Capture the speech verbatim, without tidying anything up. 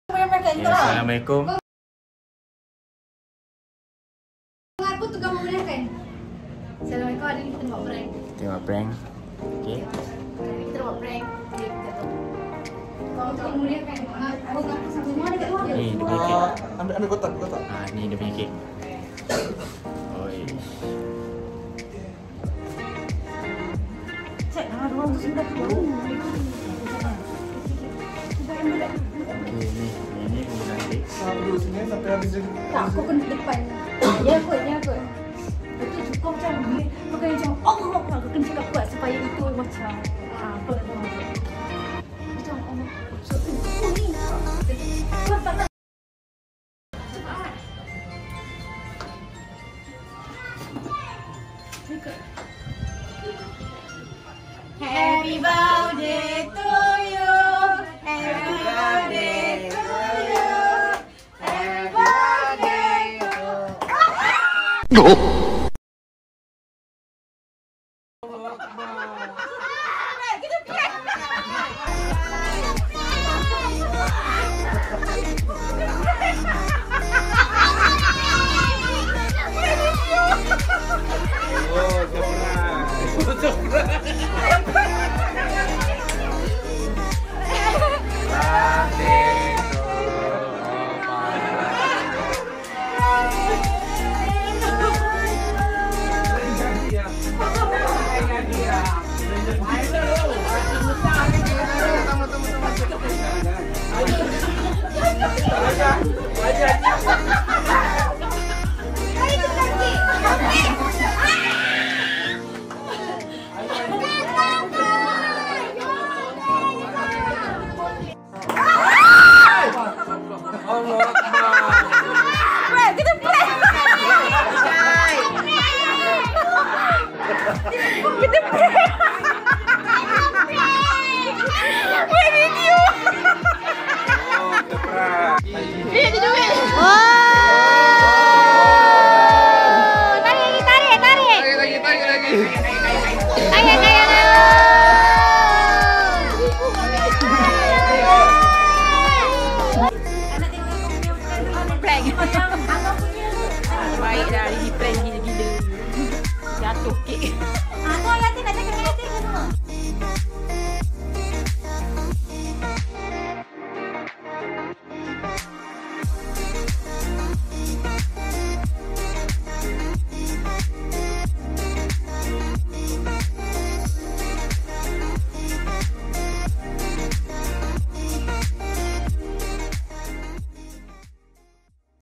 Ya, Assalamualaikum. Aku tukang memudahkan. Assalamualaikum, hari ni kita nak buat prank. Tengok prank. Okey. Hari ni kita nak buat prank. Okay, kita tahu. Kau tukang memudahkan. Aku ngaku sama semua dekat luar. Ni dia punya kek. Ambil ambil kotak kotak. Ah, ni dia punya kek. Oi. Cek lah, orang tu sudah tahu. Okey, ni. Ini penggunaan kek. Dulu sini sampai habis je. Tak, aku kena depan. Ya kot, ya kot. Betul cukup macam ni. Kau kena macam Allah Akbar. Kau kena cakap kuat supaya itu macam ah, kau nak tahu. Macam Allah. So, oh ni. Kau tak nak. Cepat. Cakap. Happy birthday to you. Happy birthday to you. Happy birthday to you. Allah.